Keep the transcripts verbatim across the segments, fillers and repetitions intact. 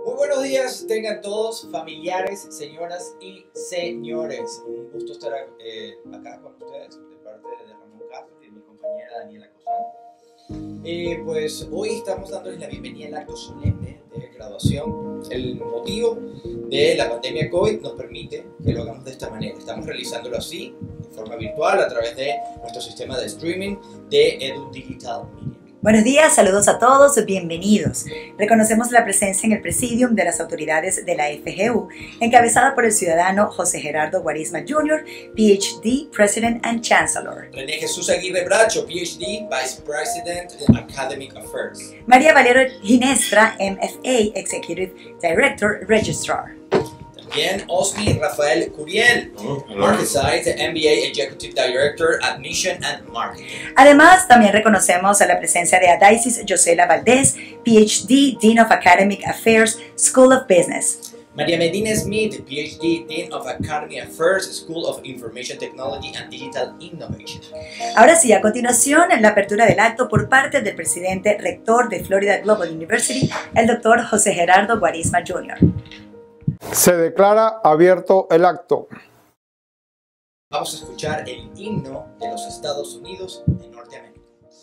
Muy buenos días, tengan todos, familiares, señoras y señores. Un gusto estar eh, acá con ustedes de parte de Ramón Castro y de mi compañera Daniela Cosán. Eh, pues hoy estamos dándoles la bienvenida al acto solemne de graduación. El motivo de la pandemia COVID nos permite que lo hagamos de esta manera. Estamos realizándolo así, de forma virtual, a través de nuestro sistema de streaming de Edu Digital Media. Buenos días, saludos a todos, bienvenidos. Reconocemos la presencia en el presidium de las autoridades de la F G U, encabezada por el ciudadano José Gerardo Guarisma junior, P H D, President and Chancellor. René Jesús Aguirre Bracho, P H D, Vice President in Academic Affairs. María Valero Ginestra, M F A, Executive Director, Registrar. También Osmi Rafael Curiel, Marketside, M B A Executive Director, Admission and Marketing. Además, también reconocemos a la presencia de Adaisis Yosela Valdés, P H D, Dean of Academic Affairs, School of Business. María Medina Smith, P H D, Dean of Academic Affairs, School of Information Technology and Digital Innovation. Ahora sí, a continuación, la apertura del acto por parte del presidente rector de Florida Global University, el doctor José Gerardo Guarisma junior Se declara abierto el acto. Vamos a escuchar el himno de los Estados Unidos de Norteamérica.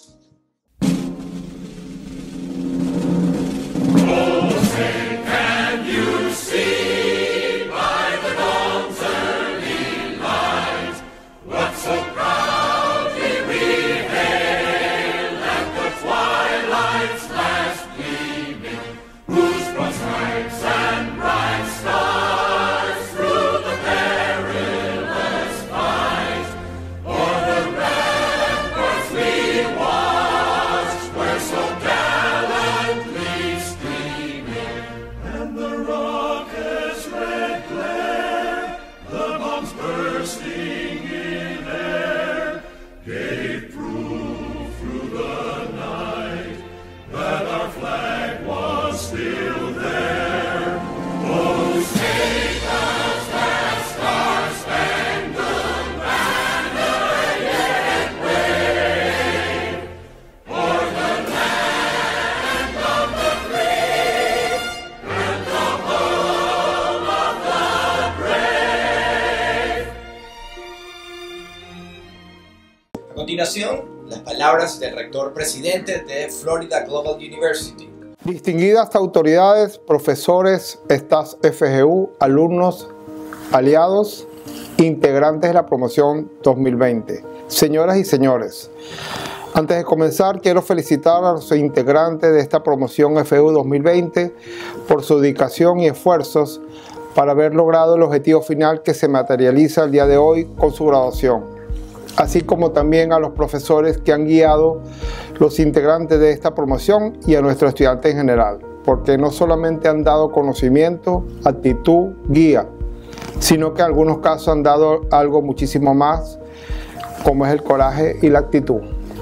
A continuación, las palabras del rector presidente de Florida Global University. Distinguidas autoridades, profesores, staff F G U, alumnos, aliados, integrantes de la promoción dos mil veinte. Señoras y señores, antes de comenzar quiero felicitar a los integrantes de esta promoción F G U dos mil veinte por su dedicación y esfuerzos para haber logrado el objetivo final que se materializa el día de hoy con su graduación, así como también a los profesores que han guiado los integrantes de esta promoción y a nuestros estudiantes en general, porque no solamente han dado conocimiento, actitud, guía, sino que en algunos casos han dado algo muchísimo más, como es el coraje y la actitud.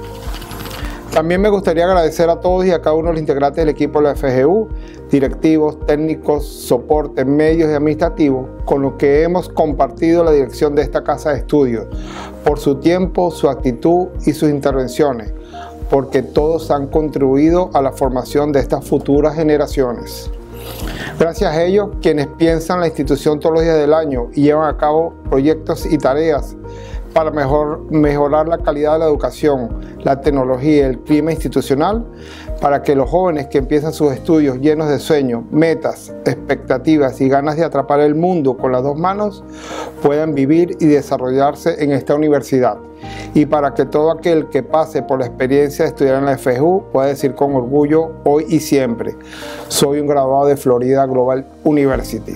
También me gustaría agradecer a todos y a cada uno de los integrantes del equipo de la F G U, directivos, técnicos, soporte, medios y administrativos, con los que hemos compartido la dirección de esta casa de estudios, por su tiempo, su actitud y sus intervenciones, porque todos han contribuido a la formación de estas futuras generaciones. Gracias a ellos, quienes piensan la institución todos los días del año y llevan a cabo proyectos y tareas para mejor, mejorar la calidad de la educación, la tecnología y el clima institucional, para que los jóvenes que empiezan sus estudios llenos de sueños, metas, expectativas y ganas de atrapar el mundo con las dos manos, puedan vivir y desarrollarse en esta universidad. Y para que todo aquel que pase por la experiencia de estudiar en la F G U pueda decir con orgullo hoy y siempre: soy un graduado de Florida Global University.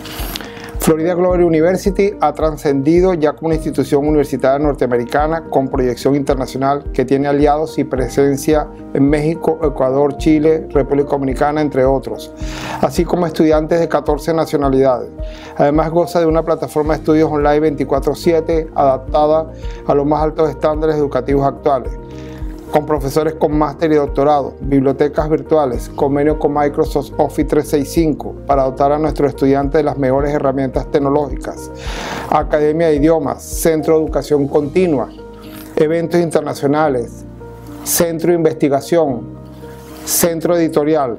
Florida Global University ha trascendido ya como una institución universitaria norteamericana con proyección internacional que tiene aliados y presencia en México, Ecuador, Chile, República Dominicana, entre otros, así como estudiantes de catorce nacionalidades. Además goza de una plataforma de estudios online veinticuatro siete adaptada a los más altos estándares educativos actuales, con profesores con máster y doctorado, bibliotecas virtuales, convenio con Microsoft Office trescientos sesenta y cinco para dotar a nuestros estudiantes de las mejores herramientas tecnológicas, academia de idiomas, centro de educación continua, eventos internacionales, centro de investigación, centro editorial,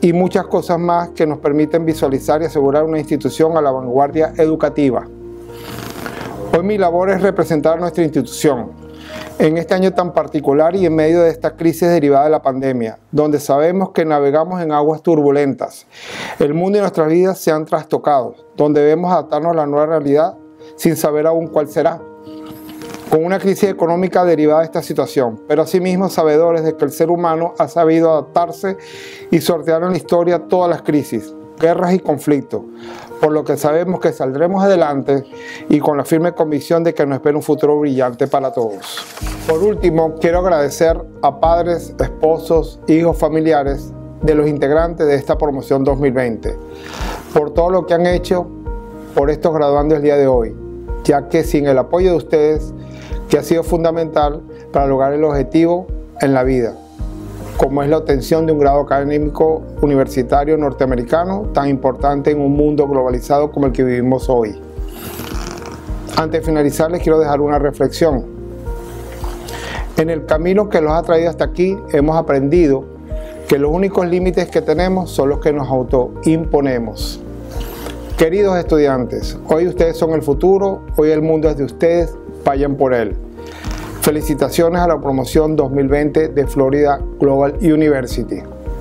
y muchas cosas más que nos permiten visualizar y asegurar una institución a la vanguardia educativa. Hoy mi labor es representar a nuestra institución en este año tan particular y en medio de esta crisis derivada de la pandemia, donde sabemos que navegamos en aguas turbulentas. El mundo y nuestras vidas se han trastocado, donde debemos adaptarnos a la nueva realidad sin saber aún cuál será, con una crisis económica derivada de esta situación, pero asimismo sabedores de que el ser humano ha sabido adaptarse y sortear en la historia todas las crisis, guerras y conflictos, por lo que sabemos que saldremos adelante y con la firme convicción de que nos espera un futuro brillante para todos. Por último, quiero agradecer a padres, esposos, hijos, familiares de los integrantes de esta promoción dos mil veinte, por todo lo que han hecho por estos graduandos el día de hoy, ya que sin el apoyo de ustedes, que ha sido fundamental para lograr el objetivo en la vida, como es la obtención de un grado académico universitario norteamericano tan importante en un mundo globalizado como el que vivimos hoy. Antes de finalizar, les quiero dejar una reflexión. En el camino que los ha traído hasta aquí, hemos aprendido que los únicos límites que tenemos son los que nos autoimponemos. Queridos estudiantes, hoy ustedes son el futuro, hoy el mundo es de ustedes, vayan por él. Felicitaciones a la promoción dos mil veinte de Florida Global University.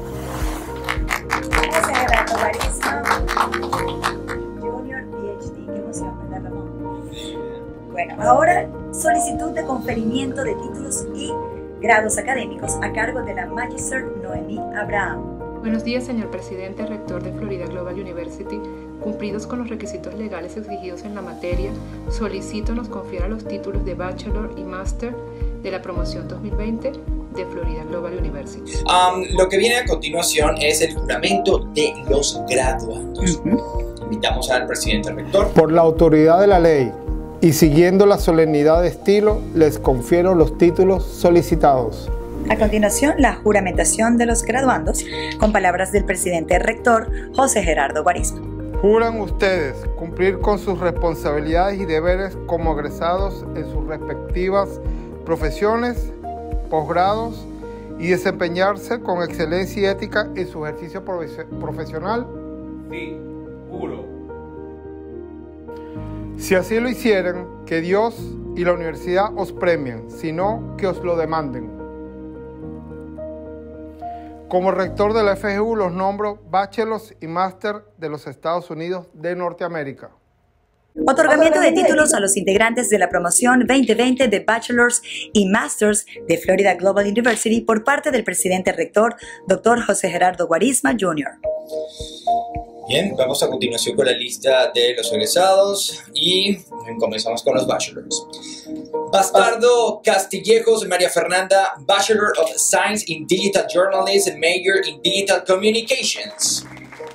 José Gerardo Guarisma Junior P H D. Qué emoción, ¿verdad, Ramón? Bueno, ahora solicitud de conferimiento de títulos y grados académicos a cargo de la Magister Noemí Abraham. Buenos días, señor presidente, rector de Florida Global University. Cumplidos con los requisitos legales exigidos en la materia, solicito nos confiera los títulos de Bachelor y Master de la promoción dos mil veinte de Florida Global University. Um, lo que viene a continuación es el juramento de los graduandos. Uh-huh. Invitamos al presidente rector. Por la autoridad de la ley y siguiendo la solemnidad de estilo, les confiero los títulos solicitados. A continuación, la juramentación de los graduandos con palabras del presidente rector José Gerardo Guarisma. Juran ustedes cumplir con sus responsabilidades y deberes como egresados en sus respectivas profesiones, posgrados y desempeñarse con excelencia y ética en su ejercicio profesional. Sí, juro. Si así lo hicieren, que Dios y la universidad os premien, sino que os lo demanden. Como rector de la F G U los nombro Bachelors y Máster de los Estados Unidos de Norteamérica. Otorgamiento de títulos a los integrantes de la promoción veinte veinte de Bachelors y Masters de Florida Global University por parte del presidente rector, doctor José Gerardo Guarisma junior Bien, vamos a continuación con la lista de los egresados y comenzamos con los Bachelors. Bastardo Castillejos María Fernanda, Bachelor of Science in Digital Journalism, Major in Digital Communications.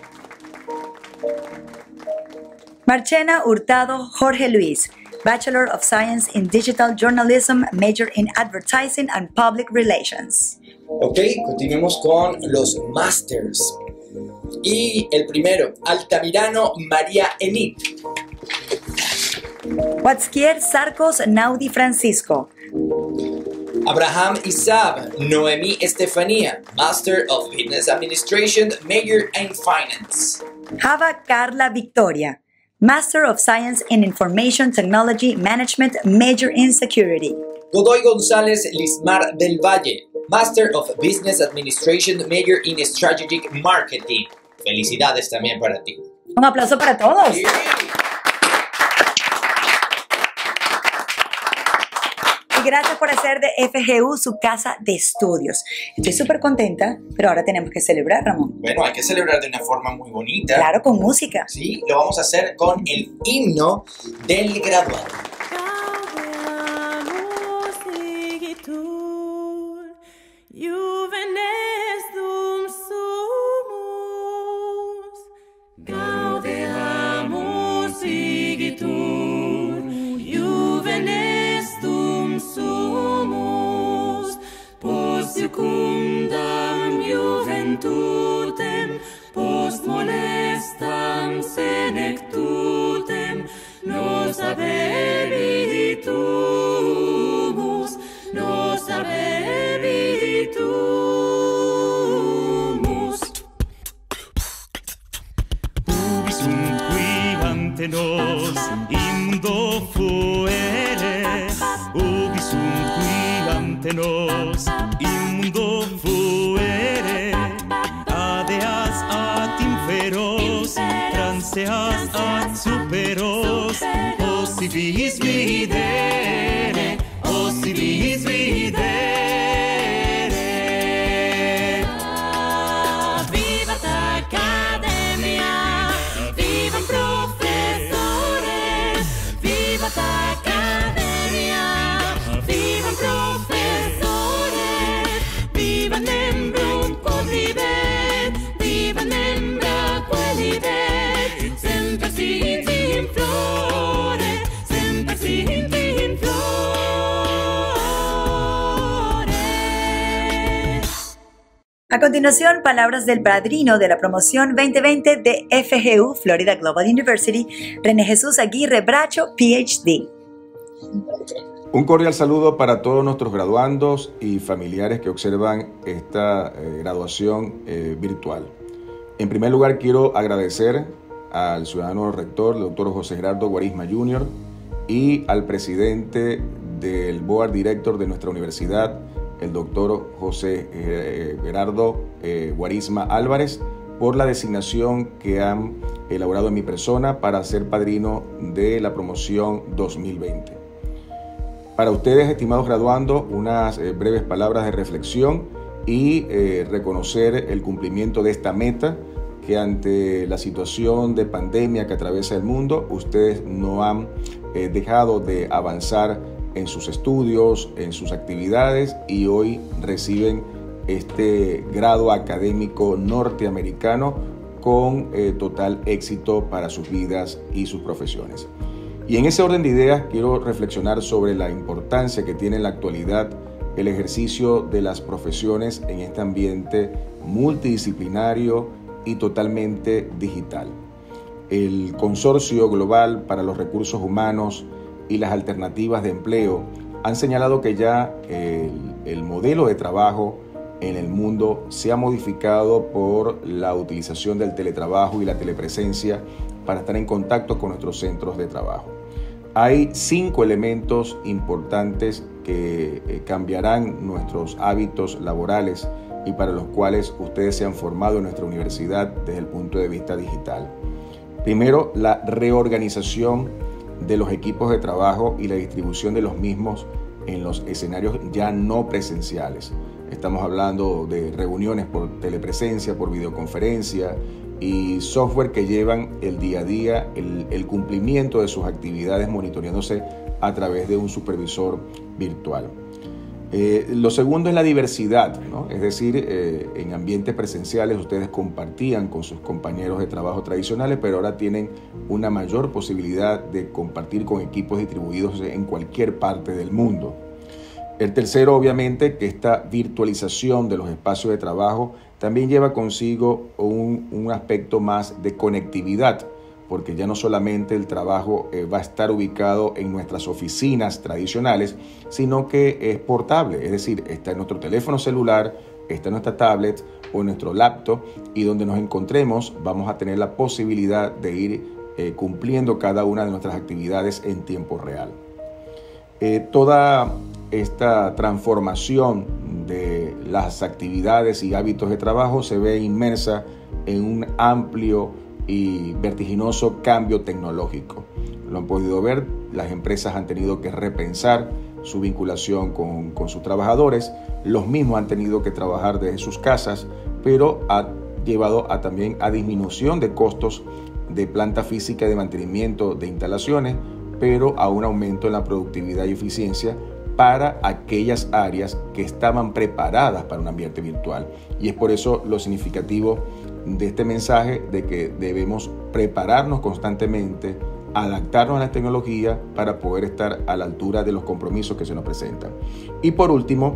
Marchena Hurtado Jorge Luis, Bachelor of Science in Digital Journalism, Major in Advertising and Public Relations. Ok, continuemos con los Masters. Y el primero, Altamirano María Enid. Huatzquier Sarcos Naudi Francisco. Abraham Isab Noemí Estefanía, Master of Business Administration, Major in Finance. Java Carla Victoria, Master of Science in Information Technology Management, Major in Security. Godoy González Lismar del Valle, Master of Business Administration, Major in Strategic Marketing. Felicidades también para ti. Un aplauso para todos. Sí. Y gracias por hacer de F G U su casa de estudios. Estoy súper contenta, pero ahora tenemos que celebrar, Ramón. Bueno, hay que celebrar de una forma muy bonita. Claro, con música. Sí, lo vamos a hacer con el himno del graduado. Secundam juventutem, post molestam senectutem, nos habebitumus, nos habebitumus. antenos indo fuere, ubi sunt qui antenos indo fuere, adeas ad inferos, transeas ad superos, ossi vis videre, ossi vis videre. A continuación, palabras del padrino de la promoción veinte veinte de F G U Florida Global University, René Jesús Aguirre Bracho, P H D. Un cordial saludo para todos nuestros graduandos y familiares que observan esta eh, graduación eh, virtual. En primer lugar, quiero agradecer al ciudadano rector, el doctor José Gerardo Guarisma junior, y al presidente del Board Director de nuestra universidad, el doctor José eh, Gerardo eh, Guarisma Álvarez, por la designación que han elaborado en mi persona para ser padrino de la promoción dos mil veinte. Para ustedes, estimados graduandos, unas eh, breves palabras de reflexión y eh, reconocer el cumplimiento de esta meta que ante la situación de pandemia que atraviesa el mundo, ustedes no han eh, dejado de avanzar en sus estudios, en sus actividades, y hoy reciben este grado académico norteamericano con eh, total éxito para sus vidas y sus profesiones. Y en ese orden de ideas quiero reflexionar sobre la importancia que tiene en la actualidad el ejercicio de las profesiones en este ambiente multidisciplinario y totalmente digital. El Consorcio Global para los Recursos Humanos y las alternativas de empleo han señalado que ya el, el modelo de trabajo en el mundo se ha modificado por la utilización del teletrabajo y la telepresencia para estar en contacto con nuestros centros de trabajo. Hay cinco elementos importantes que eh, cambiarán nuestros hábitos laborales y para los cuales ustedes se han formado en nuestra universidad desde el punto de vista digital. Primero, la reorganización de los equipos de trabajo y la distribución de los mismos en los escenarios ya no presenciales. Estamos hablando de reuniones por telepresencia, por videoconferencia y software que llevan el día a día el, el cumplimiento de sus actividades monitoreándose a través de un supervisor virtual. Eh, lo segundo es la diversidad, ¿no? Es decir, eh, en ambientes presenciales ustedes compartían con sus compañeros de trabajo tradicionales, pero ahora tienen una mayor posibilidad de compartir con equipos distribuidos en cualquier parte del mundo. El tercero, obviamente, que esta virtualización de los espacios de trabajo también lleva consigo un, un aspecto más de conectividad, porque ya no solamente el trabajo eh, va a estar ubicado en nuestras oficinas tradicionales, sino que es portable, es decir, está en nuestro teléfono celular, está en nuestra tablet o en nuestro laptop, y donde nos encontremos vamos a tener la posibilidad de ir eh, cumpliendo cada una de nuestras actividades en tiempo real. Eh, toda esta transformación de las actividades y hábitos de trabajo se ve inmersa en un amplio y vertiginoso cambio tecnológico. Lo han podido ver, las empresas han tenido que repensar su vinculación con, con sus trabajadores, los mismos han tenido que trabajar desde sus casas, pero ha llevado a, también a disminución de costos de planta física y de mantenimiento de instalaciones, pero a un aumento en la productividad y eficiencia para aquellas áreas que estaban preparadas para un ambiente virtual. Y es por eso lo significativo de este mensaje de que debemos prepararnos constantemente, adaptarnos a la tecnología para poder estar a la altura de los compromisos que se nos presentan. Y por último,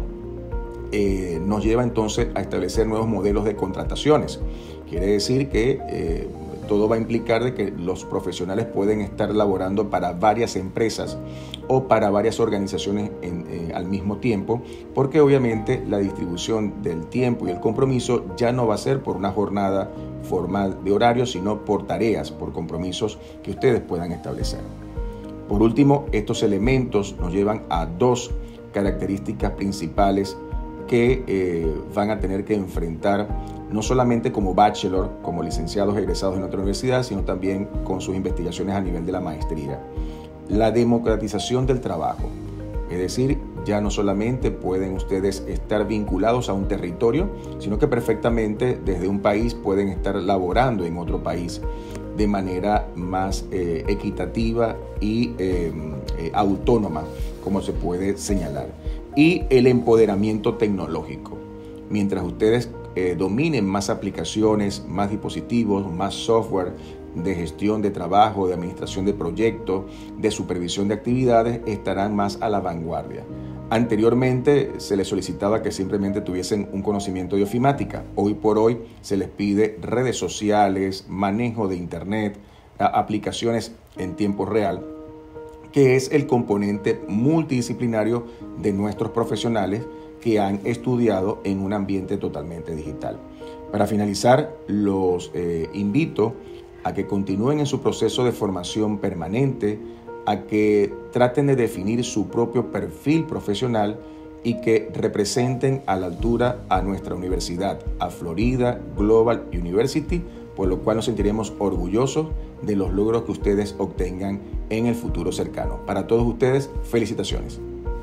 eh, nos lleva entonces a establecer nuevos modelos de contrataciones. Quiere decir que eh, todo va a implicar de que los profesionales pueden estar laborando para varias empresas o para varias organizaciones en, eh, al mismo tiempo, porque obviamente la distribución del tiempo y el compromiso ya no va a ser por una jornada formal de horario, sino por tareas, por compromisos que ustedes puedan establecer. Por último, estos elementos nos llevan a dos características principales que eh, van a tener que enfrentar no solamente como bachelor, como licenciados egresados en otra universidad, sino también con sus investigaciones a nivel de la maestría. La democratización del trabajo, es decir, ya no solamente pueden ustedes estar vinculados a un territorio, sino que perfectamente desde un país pueden estar laborando en otro país de manera más eh, equitativa y eh, eh, autónoma, como se puede señalar. Y el empoderamiento tecnológico. Mientras ustedes eh, dominen más aplicaciones, más dispositivos, más software de gestión de trabajo, de administración de proyectos, de supervisión de actividades, estarán más a la vanguardia. Anteriormente se les solicitaba que simplemente tuviesen un conocimiento de ofimática. Hoy por hoy se les pide redes sociales, manejo de internet, aplicaciones en tiempo real, que es el componente multidisciplinario de nuestros profesionales que han estudiado en un ambiente totalmente digital. Para finalizar, los eh, invito a que continúen en su proceso de formación permanente, a que traten de definir su propio perfil profesional y que representen a la altura a nuestra universidad, a Florida Global University, por lo cual nos sentiremos orgullosos de los logros que ustedes obtengan en el futuro cercano. Para todos ustedes, felicitaciones.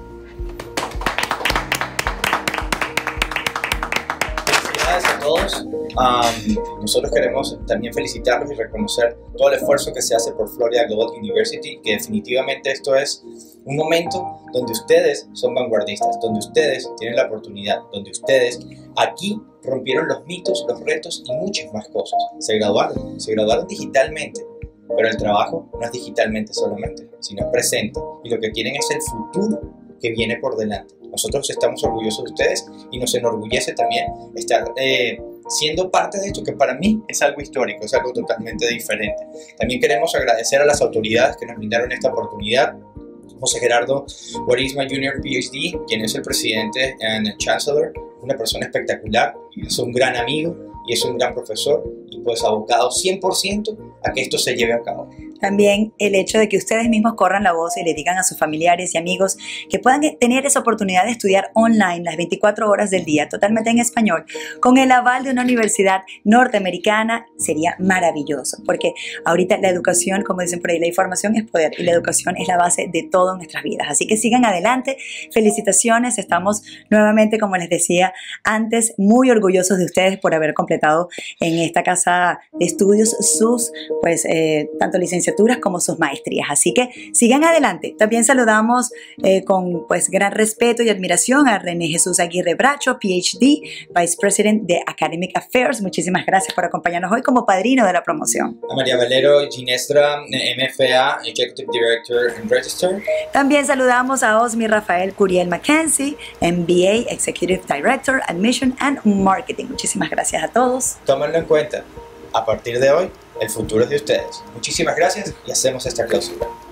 Felicidades a todos. Um, nosotros queremos también felicitarlos y reconocer todo el esfuerzo que se hace por Florida Global University, que definitivamente esto es un momento donde ustedes son vanguardistas, donde ustedes tienen la oportunidad, donde ustedes aquí rompieron los mitos, los retos y muchas más cosas. Se graduaron, se graduaron digitalmente, pero el trabajo no es digitalmente solamente, sino es presente. Y lo que quieren es el futuro que viene por delante. Nosotros estamos orgullosos de ustedes y nos enorgullece también estar eh, siendo parte de esto, que para mí es algo histórico, es algo totalmente diferente. También queremos agradecer a las autoridades que nos brindaron esta oportunidad. José Gerardo Guarisma junior P H D, quien es el presidente y chancellor, una persona espectacular, es un gran amigo y es un gran profesor, y pues abocado cien por ciento a que esto se lleve a cabo. También el hecho de que ustedes mismos corran la voz y le digan a sus familiares y amigos que puedan tener esa oportunidad de estudiar online las veinticuatro horas del día, totalmente en español, con el aval de una universidad norteamericana, sería maravilloso, porque ahorita la educación, como dicen por ahí, la información es poder y la educación es la base de todo en nuestras vidas. Así que sigan adelante, felicitaciones, estamos nuevamente, como les decía antes, muy orgullosos de ustedes por haber completado en esta casa de estudios sus, pues, eh, tanto licenciaturas como sus maestrías. Así que sigan adelante. También saludamos eh, con pues gran respeto y admiración a René Jesús Aguirre Bracho, P H D, Vice President de Academic Affairs. Muchísimas gracias por acompañarnos hoy como padrino de la promoción. A María Valero Ginestra, M F A, Executive Director and Register. También saludamos a Osmi Rafael Curiel Mackenzie, M B A, Executive Director, Admission and Marketing. Muchísimas gracias a todos. Tómenlo en cuenta. A partir de hoy, el futuro es de ustedes. Muchísimas gracias y hacemos esta clausura.